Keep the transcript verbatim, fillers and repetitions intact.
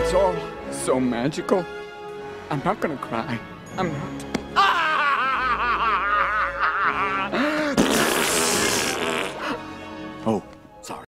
It's all so magical. I'm not gonna cry. I'm not. Oh.